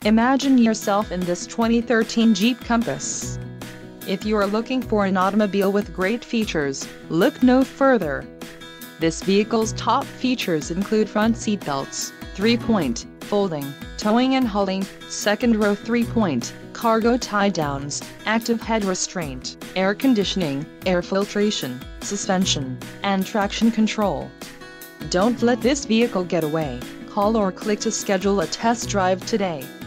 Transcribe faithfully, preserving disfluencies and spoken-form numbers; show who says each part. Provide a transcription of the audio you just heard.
Speaker 1: Imagine yourself in this twenty thirteen Jeep Compass. If you are looking for an automobile with great features, look no further. This vehicle's top features include front seat belts, three-point, folding, towing and hauling, second row three-point, cargo tie-downs, active head restraint, air conditioning, air filtration, suspension, and traction control. Don't let this vehicle get away. Call or click to schedule a test drive today.